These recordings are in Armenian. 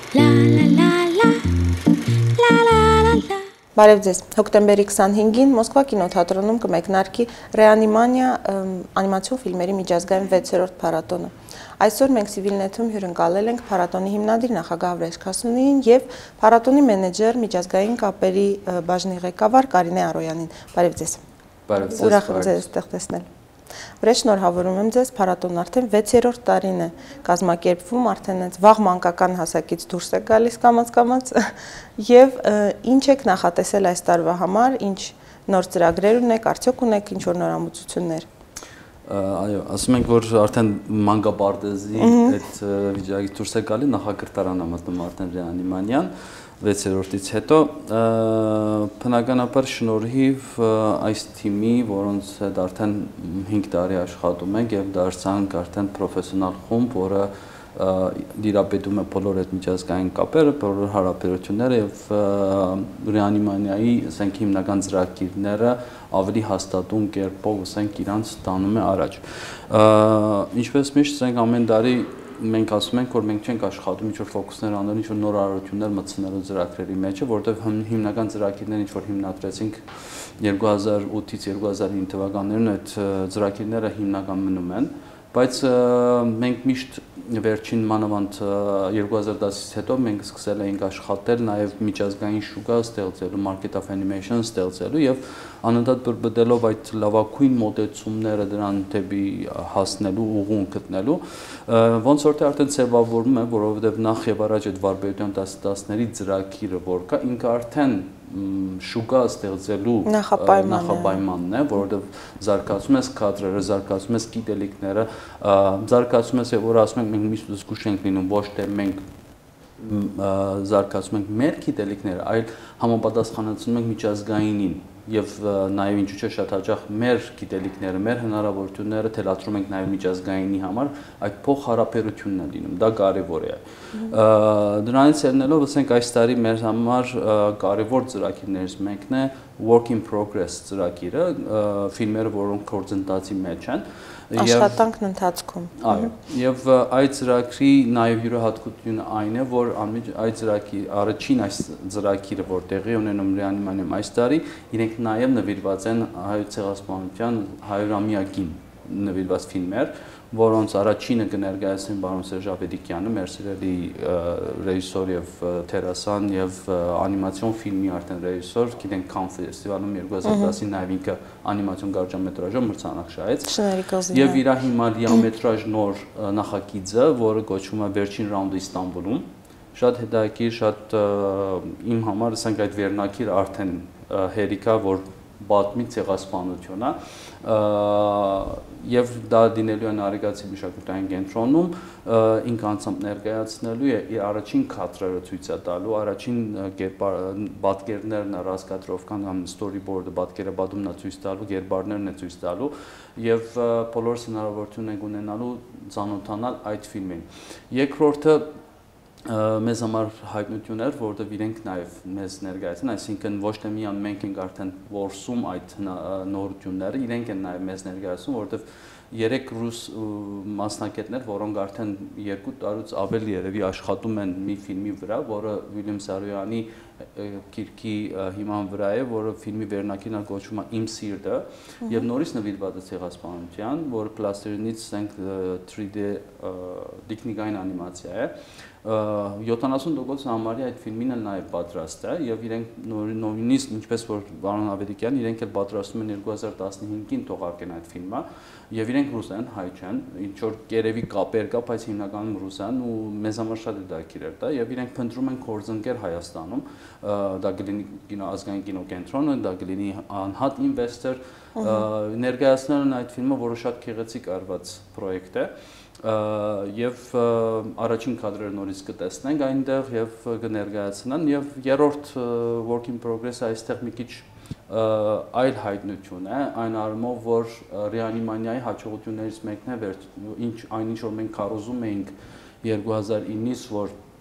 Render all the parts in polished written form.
Բարև ձեզ։ Հոկտեմբերի 25-ին Մոսկվա կինոթատրոնում կմեկնարկի Ռեանիմանիա անիմացիոն ֆիլմերի միջազգային 6-րդ փառատոնը։ Այսօր մենք Civilnet-ում հյուրընկալել ենք փառատոնի հիմնադիր նախագահ Վրեժ Քասունիին եւ փառատոնի մենեջեր միջազգային կապերի բաժնի ղեկավար Կարինե Արոյանին։ Բարև ձեզ։ Բարև ձեզ։ Ուրախ եմ ձեզ այստեղ տեսնել։ Վրեժ, շնորհավորում եմ ձեզ, փառատոնն արդեն 6-րդ տարին է կազմակերպվում, արդեն այս վաղ մանկական հասակից դուրս է գալիս կամաց-կամաց եւ ինչ եք նախատեսել այս տարվա համար, ինչ նոր ծրագրեր ունեք, արդյոք ունեք ինչ որ նորամուծություններ։ Այո, ասում ենք, որ արդեն մանկապարտեզի այդ վիճակից դուրս է գալի, նախակրթարան է մտնում արդեն Ռեանիմանիան 6-րդից հետո բնականաբար շնորհիվ այս թիմի, որոնց հետ արդեն 5 տարի աշխատում ենք եւ դարձանք արդեն պրոֆեսիոնալ խումբ, որը դիրապետում է բոլոր այդ միջազգային կապերը, բոլոր հարաբերությունները եւ Ռեանիմանիայի, ասենք, հիմնական ծրագիրները ավելի հաստատուն կերպով, ասենք, իրանց տանում է առաջ։ Ինչպես միշտ, ասենք, ամեն տարի մենք ասում ենք, որ մենք չենք աշխատում ինչ-որ ֆոկուսներ անելու, ինչ-որ նոր արարություններ մտցնելու ծրագրերի մեջ, որտեղ հիմնական ծրագիրները ինչ-որ հիմնադրեցինք 2008-ից 2009 թվականներին, այդ ծրագիրները հիմնական մնում են, բայց մենք միշտ վերջին մանավանդ 2010-ից հետո մենք սկսել էինք աշխատել նաև միջազգային շուկա ստեղծելու, market of animation ստեղծելու եւ անընդհատ բրբդելով այդ լավագույն մոտեցումները դրան դեպի հասնելու ուղուն գտնելու, ոնց որ թե արդեն ձևավորվում է, որովհետեւ նախ եւ առաջ այդ վարպետության 10-10-ների ծրագիրը որ կա, ինքը արդեն շուկա ստեղծելու նախապայմանն է, որովհետև զարգացում ես կադրերը, զարգացում ես գիտելիքները, զարգացում ես, որ ասում ենք, մենք միշտ զգուշ ենք լինում, ոչ թե մենք զարգացում ենք մեր գիտելիքները, այլ համապատասխանեցնում ենք միջազգայինին եւ նաեւ ինչու՞ չէ շատ հաճախ մեր գիտելիքները, մեր հնարավորությունները թելադրում ենք նաեւ միջազգայինի համար, այդ փոխհարաբերությունն է լինում, դա կարեւոր է։ Դրանից ելնելով, ասենք, այս տարի մեր համար կարևոր ծրագիրներից մեկն է Work in Progress ծրագիրը, ֆիլմերը, որոնք գործընթացի մեջ են, աշխատանքն ընթացքում։ Այո, եւ այդ ծրագրի նաեւ յուրահատկությունը այն է, որ այդ ծրագրի առաջին այս ծրագիրը, որ տեղի ունենում Ռեանիմանիայում այս տարի, իրենք նաեւ նվիրված են հայոց ցեղասպանության 100-ամյակին նվիրված ֆիլմեր, որոնց առաջինը կներկայացնի պարոն Սերժ Ավետիքյանը, մեր սիրելի ռեժիսոր եւ դերասան եւ անիմացիոն ֆիլմի արդեն ռեժիսոր, գիտենք Cannes ֆեստիվալում 2010-ին նաեւ ինքը անիմացիոն կարճամետրաժով մրցանակ շահեց։ Եվ իր հիմա լիամետրաժ նոր նախագիծը, որը կոչվում է Վերջին ռաունդը Իստանբուլում, շատ հետաքրքիր, շատ իմ համար, ասենք, այդ վերնակիրը արդեն հերիքա, որ պատմի ցեղասպանությունը եւ դա դինելու է Նարեկացի մշակութային կենտրոնում, ինք անցամբ ներկայացնելու է իր առաջին կադրերը ցույց է տալու, առաջին պատկերներն է ռասկադրովկան կամ storyboard-ը պատկերաբադումն է ցույց տալու, գերբարներն է ցույց տալու եւ բոլորս հնարավորություն ենք ունենալու ծանոթանալ այդ ֆիլմին։ Երկրորդը մեզ համար հայտնություն էր, որովհետև իրենք նաև մեզ ներկայացին, այսինքն ոչ թե միայն մենք ենք արդեն որսում այդ նորությունները, իրենք են նաև մեզ ներկայացում, որովհետև 3 ռուս մասնակիցներ, որոնք արդեն 2 տարուց ավելի երևի աշխատում են մի ֆիլմի վրա, որը Վիլյամ Սարոյանի գիրքի հիման վրա է, որը ֆիլմի վերնակիրն կոչվում է Իմ սիրտը եւ նորից նվիրված է ցեղասպանության, որը պլաստիլինից 3D տեխնիկային անիմացիա է։ 70% համարի այդ ֆիլմին էլ նաև պատրաստ է եւ իրենք նույնիսկ ինչպես որ պարոն Ավետիքյան, իրենք էլ պատրաստում են 2015-ին թողարկեն այդ ֆիլմը եւ իրենք ռուս են, հայ չեն, ինչ որ երևի կապեր կա, բայց հիմնականում ռուս են ու մեզ համար շատ հետաքրքիր է դա եւ իրենք փնտրում են գործընկեր Հայաստանում, դա կլինի ազգային կինոկենտրոնը, դա կլինի անհատ ինվեստոր, ներկայացնելու են այդ ֆիլմը, որը շատ գեղեցիկ արված պրոյեկտ է եւ առաջին կադրերը նորից կտեսնենք այնտեղ եւ կներկայացնեն եւ երրորդ work in progress-ը այստեղ մի քիչ այլ հայտնություն է, այն առումով, որ Ռեանիմանիայի հաջողություններից մեկն է, ինչ որ մենք քարոզում էինք 2009-ից, որ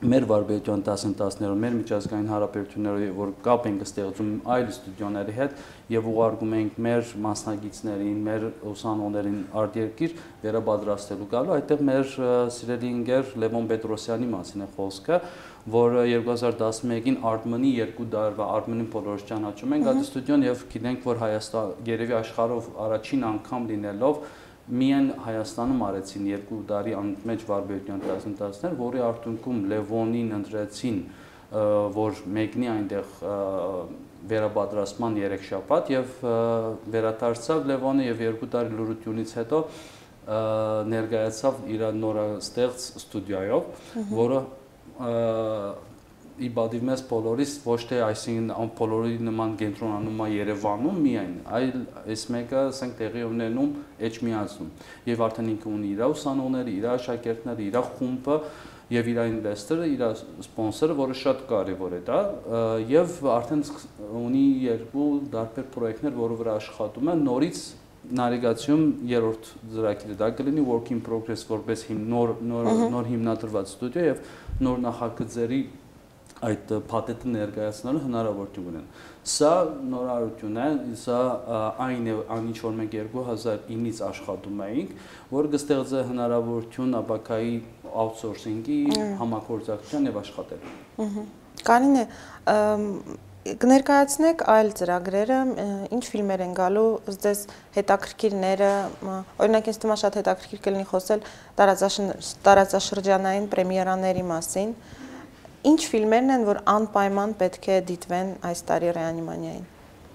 մեր վարպետության դասընթացներով, մեր միջազգային հարաբերություններով, որ կապ ենք ստեղծում այլ ստուդիոների հետ եւ ուղարկում ենք մեր մասնագետներին, մեր ուսանողներին արտերկիր վերապատրաստելու գալու, այդտեղ մեր սիրելի ընկեր Լևոն Պետրոսյանի մասին է խոսքը, որը 2011-ին Artman-ի 2 տարվա Artman-ին բոլորս ճանաչում ենք այդ ստուդիոն եւ գիտենք, որ Հայաստան երևի աշխարհով առաջին անգամ լինելով միայն Հայաստանում արեցին 2 տարի անմեջ վարպետության դասընթացներ, որի արդյունքում Լևոնին ընտրեցին, որ մեկնի այնտեղ վերապատրաստման 3 շաբաթ եւ վերադարձավ Լևոնը եւ 2 տարի լրությունից հետո ներկայացավ իր նորաստեղծ ստուդիայով, որը ի բադիվ մեզ բոլորիս ոչ թե այսինքն բոլորի նման կենտրոնանում է Երևանում միայն, այլ այս մեկը ասենք տեղի ունենում Էջմիածնում եւ արդեն ինքը ունի իր ուսանողները, իր աշակերտները, իր խումբը եւ իր ինվեստորը, իր սպոնսորը, որը շատ կարեւոր է դա եւ արդեն ունի 2 տարբեր պրոյեկտներ, որը վրա աշխատում է նորից նարեգացիում երրորդ ծրագիրը դա կլինի work in progress որպես նոր հիմնադրված ստուդիո եւ նոր նախագծերի այդ փաթեթը ներկայացնելու հնարավորություն ունեն։ Սա նորարարություն է, սա այն է, ինչ որ մենք 2009-ից աշխատում էինք, որ կստեղծի հնարավորություն ապակայի outsourcing-ի, համագործակցության եւ աշխատելու։ Կարինե, կներկայացնեք այլ ծրագրերը, ինչ ֆիլմեր են գալու, ձեզ հետաքրքիրները, օրինակ ինձ թվում է շատ հետաքրքիր կլինի խոսել տարածաշրջանային պրեմիերաների մասին։ Ինչ ֆիլմերն են, որ անպայման պետք է դիտվեն այս տարի Ռեանիմանիային։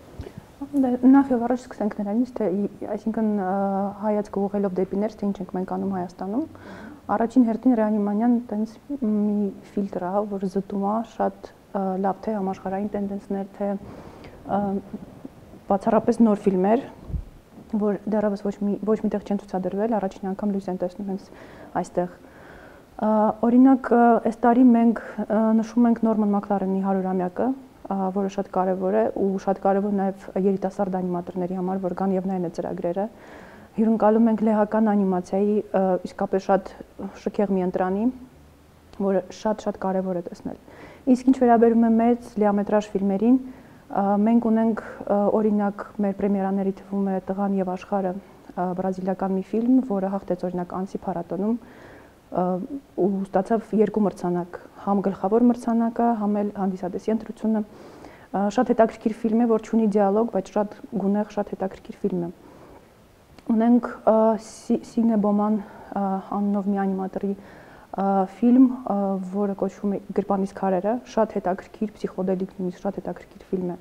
Նախ եւ առաջ սկսենք նրանից, թե այսինքն հայացք ուղղելով դեպի ներս, թե ինչ ենք մենք անում Հայաստանում։ Առաջին հերթին Ռեանիմանիան տենց մի ֆիլտր է, որ զտում է շատ լավ թե համաշխարհային տենդենսներ, թե բացառապես նոր ֆիլմեր, որ դեռևս ոչ միտեղ չեն ցուցադրվել, առաջին անգամ լույս են տեսնում հենց այստեղ։ Օրինակ, այս տարի մենք նշում ենք Նորման Մակլարենի 100-ամյակը, որը շատ կարևոր է ու շատ կարևոր նաև երիտասարդ անիմատորների համար, որ կան եւ նայեն այդ ծրագրերը։ Հյուրընկալում ենք լեհական անիմացիայի իսկապես շատ շքեղ մի ընտրանի, որը շատ կարևոր է տեսնել։ Իսկ ինչ վերաբերում է մեծ լիամետրաժ ֆիլմերին, մենք ունենք օրինակ մեր պրեմիերաների թվում է Տղան եւ աշխարհը, բրազիլիական մի ֆիլմ, որը հաղթեց օրինակ Անսի փառատոնում ու ստացավ 2 մրցանակ, համ գլխավոր մրցանակը, համ էլ հանդիսատեսի ընտրությունը։ Շատ հետաքրքիր ֆիլմ է, որ չունի դիալոգ, բայց շատ գունեղ, շատ հետաքրքիր ֆիլմ է։ Ունենք Սիգնե Բոման անունով մի անիմատորի ֆիլմ, որը կոչվում է Գրպանից քարերը, շատ հետաքրքիր, փսիխոդելիկ նույնիսկ շատ հետաքրքիր ֆիլմ է։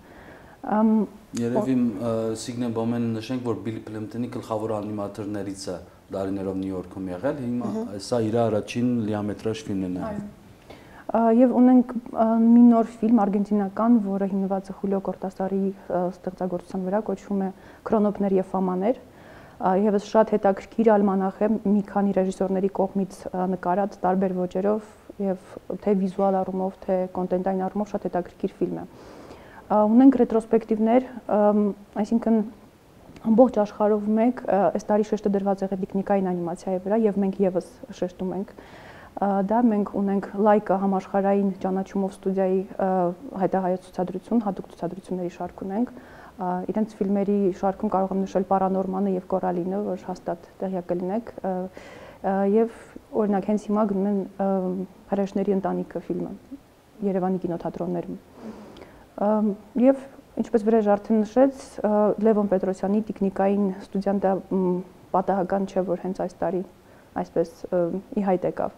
Երևի Սիգնե Բոմանը նշենք, որ Բիլի Պլեմպտոնի գլխավոր անիմատորներից է դարիներով Նյու Յորքում եղել, հիմա սա իր առաջին լիամետրաժ ֆիլմն է։ Եվ ունենք մի նոր ֆիլմ արգենտինական, որը հիմնված է Խուլիո Կորտասարի ստեղծագործության վրա, կոչվում է Քրոնոպներ եւ Ֆամաներ։ Եվս շատ հետաքրքիր ալմանախ է, մի քանի ռեժիսորների կողմից նկարած տարբեր ոճերով եւ թե վիզուալ առումով, թե կոնտենտային առումով շատ հետաքրքիր ֆիլմ է։ Ունենք ռետրոսպեկտիվներ, այսինքն ամբողջ աշխարհով մեկ այս տարի շեշտը դրված է տեխնիկային անիմացիայի վրա եւ մենք եւս շեշտում ենք դա մենք ունենք Լայկա համաշխարհային ճանաչումով ստուդիայի հայտահայաց ցուցադրություն, հատուկ ցուցադրությունների շարք ունենք իրենց ֆիլմերի շարքում կարող եմ նշել Պարանորմանը եւ Կորալինը, որ հաստատ տեղյակ կլինեք եւ օրինակ հենց հիմա գնում են Հրեշների ընտանիքը ֆիլմը Երևանի կինոթատրոններում եւ ինչպես Վրեժ արդեն նշեց, Լևոն Պետրոսյանի տեխնիկային ստուդիան դա պատահական չէ, որ հենց այս տարի այսպես ի հայտ եկավ։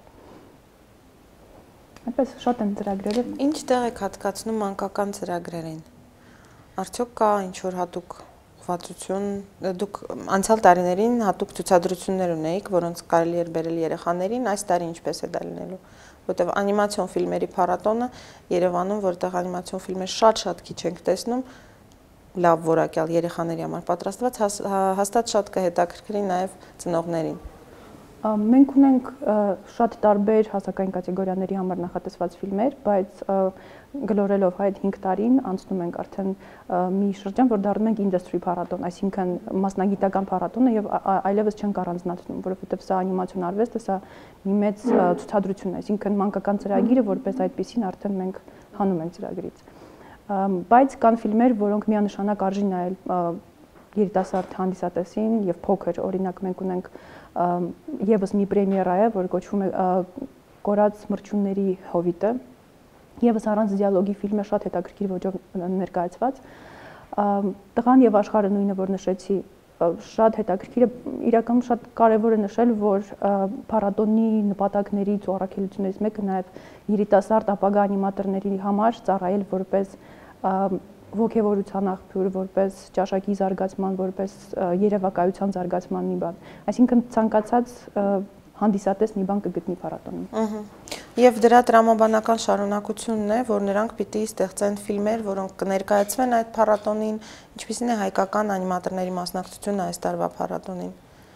Այդպես շատ են ծրագրերը։ Ինչ տեղ եք հատկացնում մանկական ծրագրերին։ Արդյոք կա ինչ-որ հատուկ ուղղվածություն, դուք անցյալ տարիներին հատուկ ցուցադրություններ ունեիք, որոնց կարելի էր բերել երեխաներին, այս տարի ինչպես է դա լինելու։ Որտեւ անիմացիոն ֆիլմերի փառատոնը Երևանում, որտեղ անիմացիոն ֆիլմեր շատ քիչ ենք տեսնում, լավ որակյալ երեխաների համար պատրաստված, հաստատ շատ կհետաքրքրի նաև ծնողներին։ Մենք ունենք շատ տարբեր հասակային կատեգորիաների համար նախատեսված ֆիլմեր, բայց գլորելով այդ 5 տարին անցնում ենք արդեն մի շրջան, որ դառնում ենք industry փառատոն, այսինքն մասնագիտական փառատոնը եւ այլևս չենք առանձնացնում, որովհետեւ սա անիմացիոն արվեստ է, սա մի մեծ ցուցադրություն է, այսինքն մանկական ծրագիրը որպես այդպեսին արդեն մենք հանում ենք ծրագրից։ Բայց կան ֆիլմեր, որոնք միանշանակ արժի նայել երիտասարդ հանդիսատեսին եւ փոքր, օրինակ մենք ունենք եւս մի պրեմիերա է, որ կոչվում է Կորած մրջյունների հովիտը, եւս առանց դիալոգի ֆիլմ է, շատ հետաքրքիր ոճով ներկայացված։ Տղան եւ աշխարհը նույնը, որ նշեցի, շատ հետաքրքիր է, իրականում շատ կարեւոր է նշել, որ փառատոնի նպատակներից ու առաքելություններից մեկը նաեւ երիտասարդ ապագա անիմատորների համար ծառայել որպես ոգևորության աղբյուր, որպես ճաշակի զարգացման, որպես երևակայության զարգացման մի բան։ Այսինքն ցանկացած հանդիսատես մի բան կգտնի փառատոնում։ Եվ դրա տրամաբանական շարունակությունն է, որ նրանք պիտի ստեղծեն ֆիլմեր, որոնք կներկայացվեն այդ փառատոնին, ինչպիսին է հայկական անիմատորների մասնակցությունը այս տարվա փառատոնին։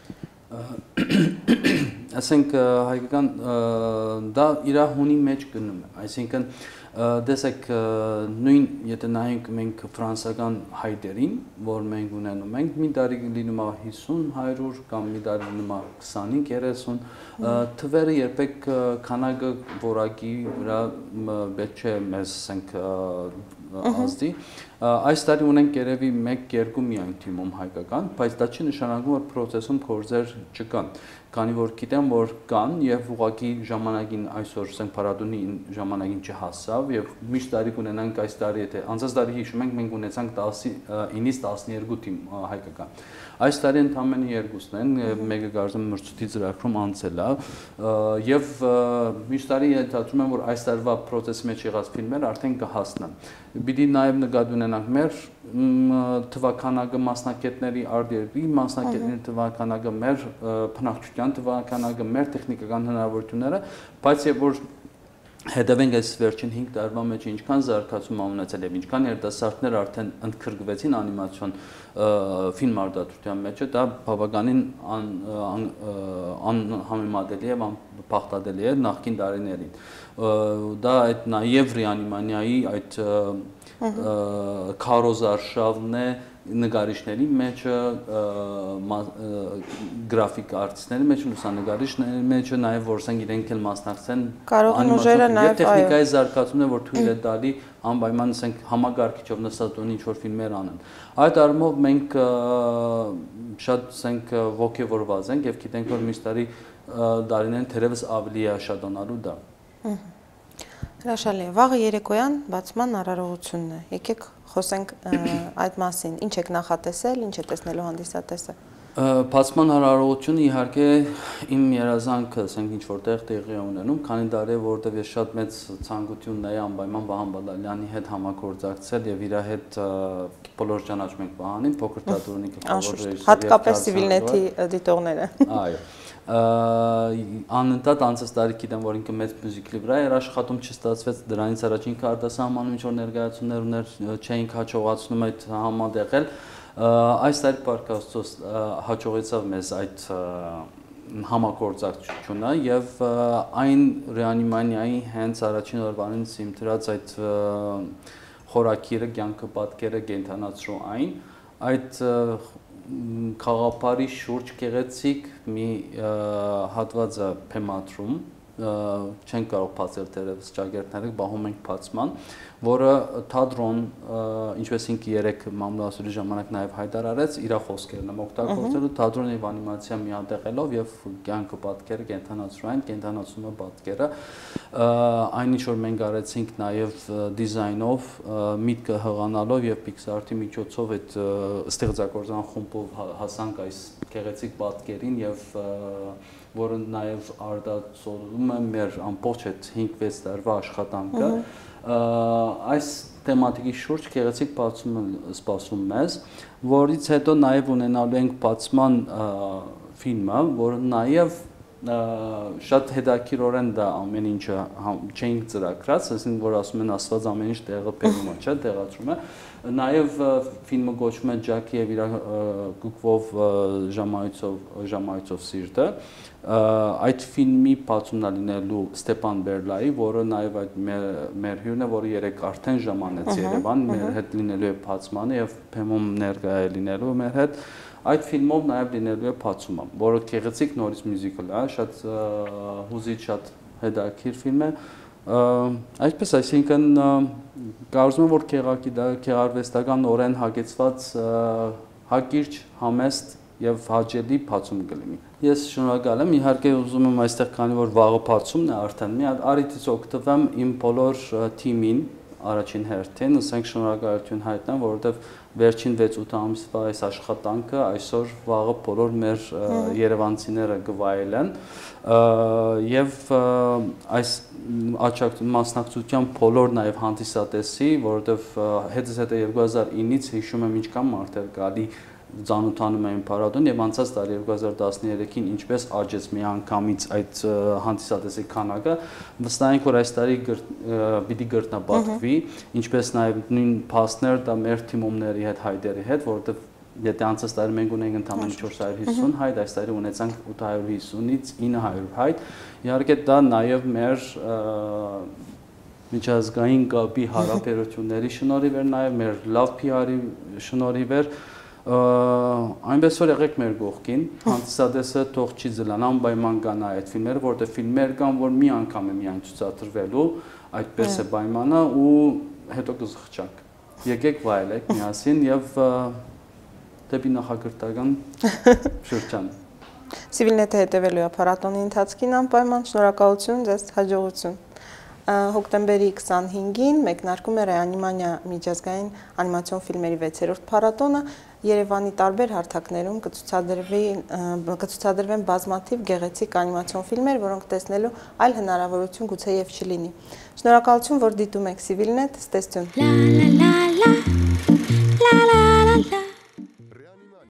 Ասենք հայկական դա իր հունի մեջ գնում է, այսինքն դեսեք նույն եթե նայենք մենք ֆրանսիական հայտերին, որ մենք ունենում ենք, մի տարի լինում է 50-100 կամ մի տարի լինում է 25-30, թվերը երբեք քանակը որակի վրա պետք չէ մեզ ասենք ազդի։ Այս տարի ունենք երևի 1-2 միայն թիմում հայկական, բայց դա չի նշանակում, որ process-ում կորձեր չկան, քանի որ գիտեմ, որ կան եւ ուղղակի ժամանակին այսօր ասենք փառատոնի ժամանակին չհասավ եւ միշտ տարի կունենանք այս տարի, եթե անցած տարի հիշում ենք, մենք ունեցանք 9-ից 12 թիմ հայկական։ Այս տարի ընդամենը 2-ն են, մեկը կարծեմ մրցույթի ծրագրում անցել է եւ միշտ տարի ենթադրում եմ, որ այս տարվա process-ի մեջ եղած ֆիլմերը արդեն կհասնան։ Պիտի նաեւ նկատի ունենանք մեր թվականակը մասնակիցների արտերկրի մասնակիցների թվականակը մեր բնակչության թվականակը մեր տեխնիկական հնարավորությունները, բայց եւ որ հետևենք այս վերջին 5 տարվա մեջ ինչքան զարգացում ունեցել եւ ինչքան երիտասարդներ արդեն ընդգրկվեցին անիմացիոն ֆիլմ արտադրության մեջ, դա բավականին անհամեմատելի եւ անփախտadելի է նախկին տարիներին։ Դա այդ նաեւ Ռեանիմանիայի այդ քարոզարշավն է նկարիչների մեջը, գրաֆիկ արտիստների մեջ, լուսանկարիչների մեջը, նաև որ ասենք իրենք էլ մասնակցեն անիմացիոն տեխնիկայի զարգացումն է, որ թույլ է տալի անպայման ասենք համագարկիչով նստած ինչ-որ ֆիլմեր անեն։ Այդ առումով մենք շատ ասենք ոգևորված ենք եւ գիտենք, որ միշտ տարիներին թերևս ավելի է շատանալու դա։ Հրաշալի է։ Վաղը երեկոյան բացման արարողությունն է։ Եկեք խոսենք այդ մասին։ Ինչ եք նախատեսել, ինչ է տեսնելու հանդիսատեսը։ Բացման արարողությունը իհարկե իմ երազանքը, ասենք ինչ որտեղ տեղի է ունենում, քանի տարի որտեղ ես շատ մեծ ցանկություն ունեի անպայման Վահան Բալալյանի հետ համագործակցել եւ իր հետ բոլոր ճանաչում ենք Վահանին, փոքր թատրոնի գլխավոր ռեժիսոր, հատկապես Civilnet-ի դիտողները։ Այո։ Անընդհատ անցած տարի գիտեմ, որ ինքը մեծ մյուզիկլի վրա էր աշխատում, չստացվեց, դրանից առաջ ինքը արտասահմանում ինչ-որ ներկայացումներ ուներ, չէինք հաջողացնում այդ համատեղել։ Այս տարի պարքաստոս հաջողեցավ մեզ այդ համագործակցությունը եւ այն Ռեանիմանիայի հենց առաջին օրվանից իմ դրած այդ խորակիրը, կյանքը, պատկերը կենթանացրու այդ խաղապարի շուրջ գեղեցիկ մի հատված է փեմադրում, չենք կարող բացել դերևս ճակերտները, բահում ենք բացման, որը թատրոն, ինչպես ինքը երեք մամլոասուրի ժամանակ նաև հայտարարեց, իր խոսքերն եմ օգտագործելու թատրոն եւ անիմացիա միատեղելով եւ կյանքը պատկերը կենթանացումը պատկերը, այն ինչ որ մենք արեցինք նաև դիզայնով, միտքը հղանալով եւ Pixar-ի միջոցով այդ ստեղծագործական խումբով հասանք այս գեղեցիկ պատկերին եւ որը նաև արտացոլում է մեր ամբողջ այդ 5-6 տարվա աշխատանքը, այս թեմատիկի շուրջ գեղեցիկ բացում սպասում մեզ, որից հետո նաև ունենալու ենք բացման ֆիլմը, որը նաև շատ հետաքրքրորեն դա ամեն ինչը չենք ծրագրած, ասենք որ ասում են ասված ամեն ինչ տեղը բերում է, չէ՞, տեղացում է։ Նաև ֆիլմը կոչվում է Ջաքի եւ իր գուկվով ժամայցով սիրտը։ Այդ ֆիլմի բացումն է լինելու Ստեփան Բերլայի, որը նաև այդ մեր հյուրն է, որը երեք արդեն ժամանեց Երևան, մեր հետ լինելու է բացմանը եւ Փեմում ներկա է լինելու մեր հետ։ Այդ ֆիլմով նաև լինելու է բացումը, որը գեղեցիկ նորից մյուզիկլ է, շատ հուզիչ, շատ հետաքրքիր ֆիլմ է։ Այսպես, այսինքն կարծում եմ, որ գեղարվեստական օրեն հագեցված հակիրճ, համեստ եւ հաճելի բացում կլինի։ Ես շնորհակալ եմ, իհարկե ուզում եմ այստեղ քանի որ վաղը բացումն է արդեն, մի հատ առիթից օգտվեմ իմ բոլոր թիմին առաջին հերթին, ասենք շնորհակալություն հայտնեմ, որովհետև վերջին 6-8 ամսվա այս աշխատանքը այսօր վաղը բոլոր մեր երևանցիները կվայելեն եւ այս մասնակցության բոլոր նաեւ հանդիսատեսի, որովհետև հետս հետը 2009-ից հիշում եմ ինչքան մարդեր գալի ծանոթանում էին փառատոն եւ անցած տարի 2013-ին ինչպես աճեց միանգամից այդ հանդիսատեսի քանակը, վստահ ենք որ այս տարի պիտի գրտնաբացվի, ինչպես նաեւ նույն փաստներ դա մեր թիմումների հետ հայտերի հետ, որովհետեւ եթե անցած տարի մենք ունենք ընդամենը 450 հայտ, այս տարի ունեցանք 850-ից 900 հայտ, իհարկե դա նաեւ մեր միջազգային կապի հարաբերությունների շնորհիվ էր, նաեւ մեր լավ PR-ի շնորհիվ էր, այնպես որ եղեք մեր կողքին, հանդիսատեսը թող չի զլան, անպայման կան այդ ֆիլմերը, որտեղ ֆիլմեր կան, որ մի անգամ է միայն ցուցադրվելու, այդպես է պայմանը ու հետո կզղջանք։ Եկեք վայելեք միասին եւ դեպի նախագծական շրջան։ Civilnet-ը հետևելու է փառատոնի ընթացքին անպայման, շնորհակալություն ձեզ, հաջողություն։ Հոկտեմբերի 25-ին մեկնարկում է Ռեանիմանիա միջազգային անիմացիոն ֆիլմերի 6-րդ փառատոնը, Երևանի տարբեր հարթակներում կցուցադրվեն բազմաթիվ գեղեցիկ անիմացիոն ֆիլմեր, որոնք տեսնելու այլ հնարավորություն գուցեև չլինի։ Շնորհակալություն, որ դիտում եք Civilnet, ստեսություն։